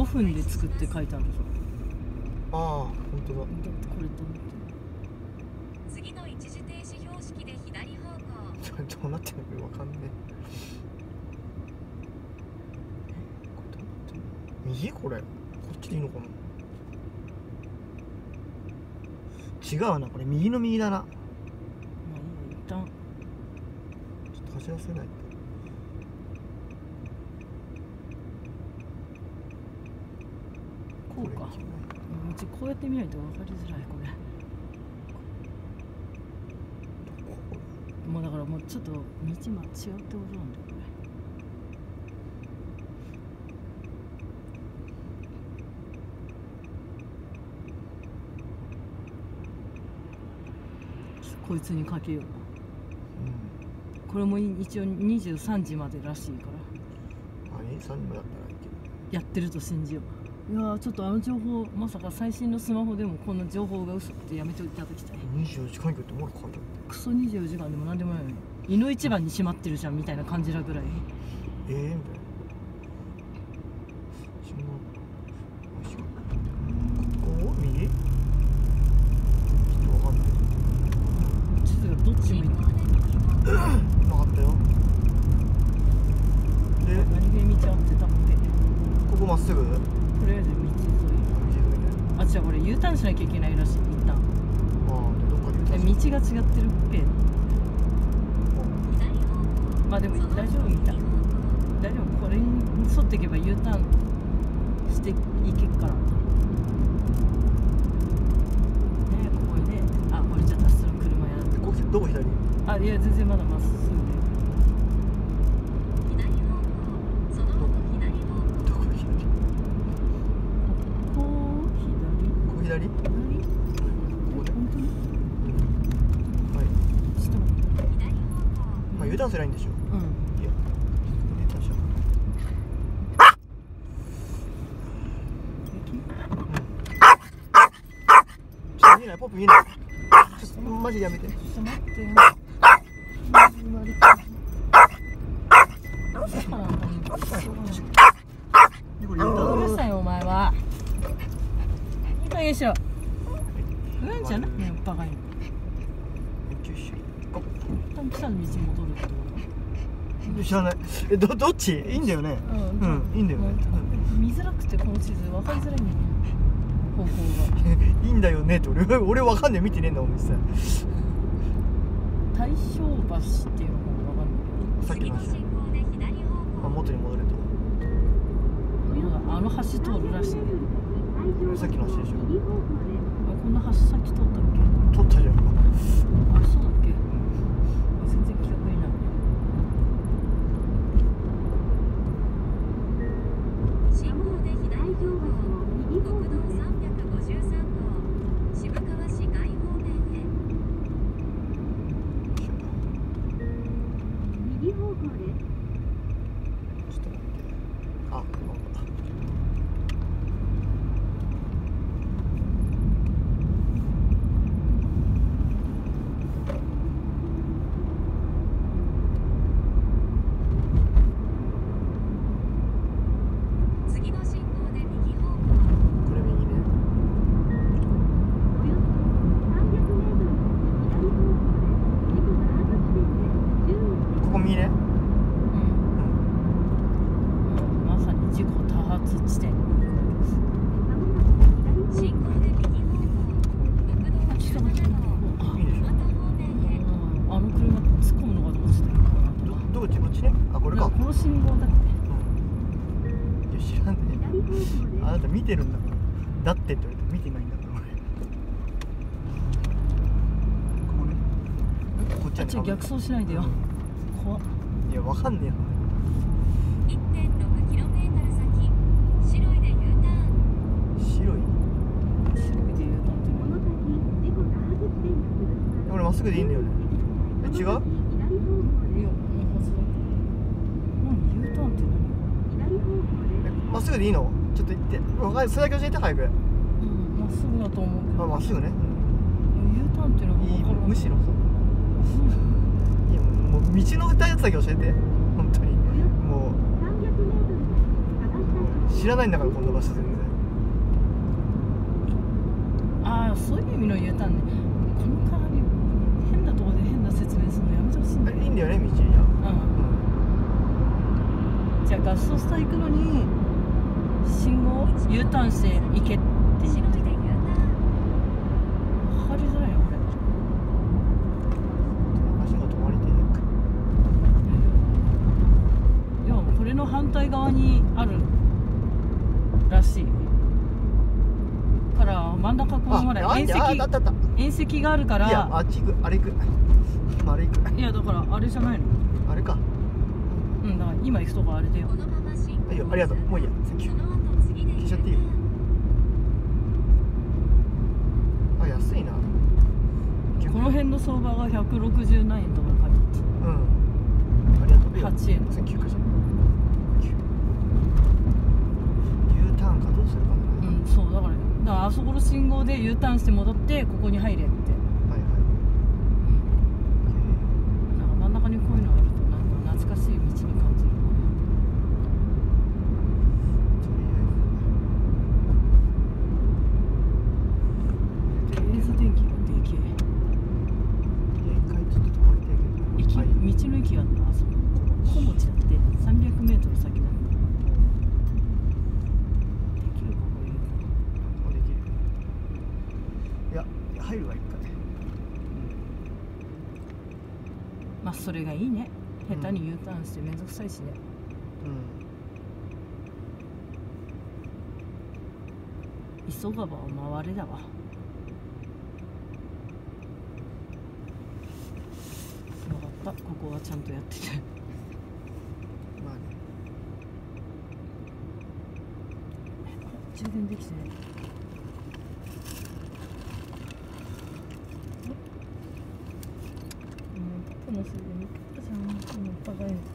分で作って書いてあるぞ。 ああ、本当だ。 だってこれと思って。 次の一時停止標識で左方向。 どうなってんのかわかんねえ。これどうなってんの？右これ。こっちでいいのかな。違うな、これ右の右だな。 まあいいよ、一旦。 ちょっと走らせないと。 こうか。うちこうやって見ないと分かりづらいこれ。もうだからもうちょっと道間違ってことなんだよこれ。こいつにかけよう。これも一応23時までらしいから。 3時までだったらいいけど。 やってると信じよう。いやーちょっとあの情報、まさか最新のスマホでもこんな情報が嘘ってやめていただきたい。 24時間以降ってまだ書いてある。 クソ24時間でもなんでもないのに、胃の一番に閉まってるじゃんみたいな感じなぐらい。 みたいな。ここ右？ちょっとわかんない。 地図がどっちもいい。 曲がったよ。で、 何気に道合ってたって。 ここまっすぐ？ とりあえず道沿い。あ、じゃあこれ U ターンしなきゃいけないらしい、一旦。 ああ、でどっかで道が違ってるっぺ。まあでも大丈夫みたい。大丈夫、これに沿っていけば U ターンしていけっから。ねえ、ここにね。あ、これじゃ達する車や。 ここどこ左？ あ、いや全然まだまっすぐで。 どこ左？ ここ左？ ここ左？ 本当に？ はい。 ちょっと待って。 まあ U ターンすればいいんでしょ。 うん。 いや、U ターンしよう。見えない、ポップ見えない。ちょっとマジでやめて。 ちょっと待って。 これうるさいよお前は。いい加減しろ。うんじゃないね、バカに。一旦来た道戻るってこ知らない。どっち？いいんだよね。 と？ うん、いいんだよね。 見づらくてこの地図分かりづらいんだよね。方向いいんだよねって俺わかんねえ、見てねえんだもん実際。 が。大正橋っていうのか分かんないさっきの話。まあ元に戻れと。 けど、あの橋通るらしいね。 さっきの話でしょ。 こんな橋先通ったっけ？ 取ったじゃん。 あ、そうだっけ？全然記憶にない。 信号で左方向、国道353号、渋川市外方面へ。右方向です。 ちょっと待って。あ、なんか。 次の信号で右方向。 これ右ね。 およそ300メートル左方向で事故があった地点で注意して。 ここ右ね。 まさに事故多発地点。 信号で右方向、国道17号、 いいでしょ。 また方面へ。 あの車突っ込むのかと思ってたけど、 どっち？こっちね。あ、これか。 この信号だって。 いや知らんねえ。あなた見てるんだから。だってって言われて見てないんだから俺。ここね。こっちはね。 逆走しないでよ。怖っ。 いやわかんねえよ。 1.6km 先、白いで U ターン。 白い。 白いで言うたんこの先、事故多発地点が続きます。 これまっすぐでいいんだよね。違う？ 左方向いや、もうはずだ。何 U ターンって何？ 左方向です。 まっすぐでいいの？ちょっと行って。わかる。それだけ教えて早く。 まっすぐだと思うけど。 あ、まっすぐね。 U ターンっていうのがいい、 分からん。 むしろさ。いやもう道の歌やつだけ教えて。本当に。もう。 300メートルで正しかった知らないんだからこんな場所全然。 ああ、そういう意味の U ターンね。この代わり変なとこで変な説明するのやめてほしいんだよ。 いいんだよね、道じゃ。 じゃあガソスタ行くのに信号 U ターンして行けって言って分かりづらいよこれ。 足が止まりてないか。 いやこれの反対側にあるらしいから真ん中このほら縁石があるから。 いや、あっち行く、あれ行く、あれ行く。 いやだからあれじゃないの。 あれか。 うん、だから今行くとこあれだよ。 いいよ、ありがとう。もういいや、センキュー。消しちゃっていいよ。あ、安いな。 この辺の相場が160何円とか書いてうん。ありがとう。 8円。 センキューかじゃん。U ターンかどうするかな。 うん、そうだからあそこの信号で U ターンして戻ってここに入れって。 はいはい。 なんか真ん中にこういうのあるとなんか懐かしい道に感じる。ケーズ電気がでけえ。 一回ちょっと止まりたいけど。 道の駅があるのあそこ。小餅だって300メートル先だった。できるかこれ。 できる。いや、入るわ一回。 まあそれがいいね。下手に U ターンしてめんどくさいしね。急がばを回れだわ。分かった、ここはちゃんとやってて。 まあね。 充電できてない。このすぐにじゃん、このお互いに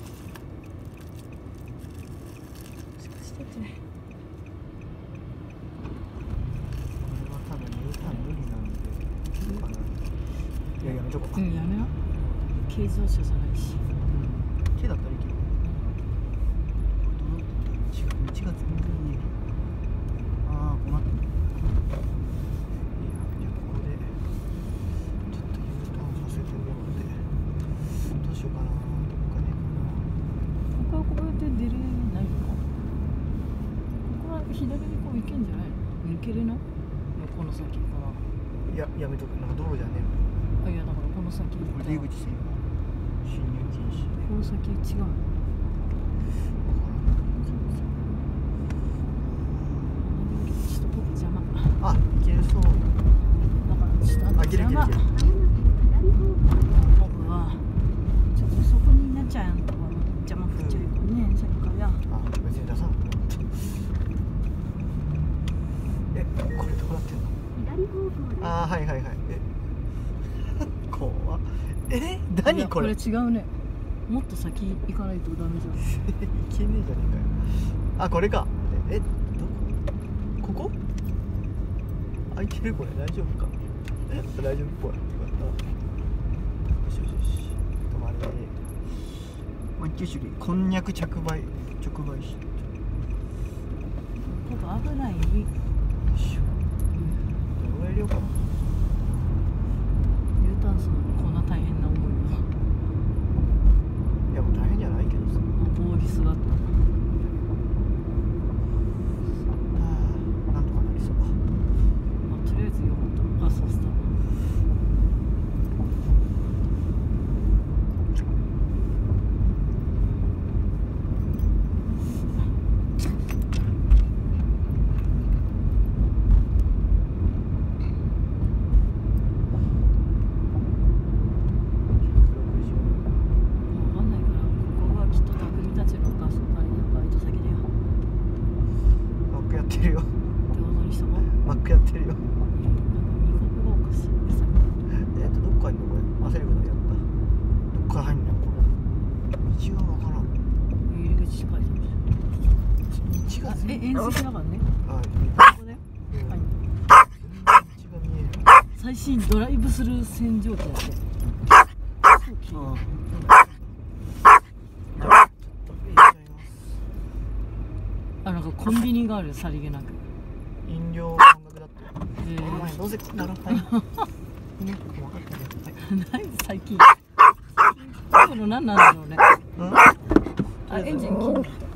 してて。 これは多分 U ターン無理なんでいけるかな。いや、やめとこう。 うん、やめよう。軽自動車じゃないし。 手だったらいける。違う、道が全然見えない。ああ、困った。いや、じゃあここでちょっと U ターンさせてみようで。どうしようかな。どっかねえかな。 ここはこうやって出れないのか。ここは左にこう行けんじゃないの。抜けれないこの先かな。 いや、やめとく。なんか道路じゃねえあ、いやだからこの先行の。 ったらこれ出口して今進入禁止。 この先違うの。ちょっと僕邪魔。 あ、いけるそう。 だから下のあ、いけるいけるいける。 僕はちょっとそこになっちゃうんとか邪魔くっちゃうよね、さっきから。 あ、別に出さなくても。え、これどうなってんの。あー、はいはいはい。怖っ。何これ。 いやこれ違うね。もっと先行かないとダメじゃん。 いけねえじゃねえかよ。あ、これか。どこ。ここ。あ、いけるこれ。大丈夫か。大丈夫っぽい。よかった。よしよしよし。止まれ。ワンキューシュリー。こんにゃく直売し。 ここ危ない。 よいしょ。どのぐらい入れようかな。 U ターンするのにこんな大変な思いを。 いやもう大変じゃないけどさ。 通りすがった。 なんとかなりそう。 まあ、とりあえずよかった。ガソスタ。縁石だからね。ここだよ。最新ドライブスルー洗浄機だって。そうきれい。 あ、なんかコンビニがあるよ、さりげなく。 飲料感覚だって。おえ前どうせ食ったらはいね、分かったね。 何最近この何なんだろうね。 うん。 あ、エンジン切る。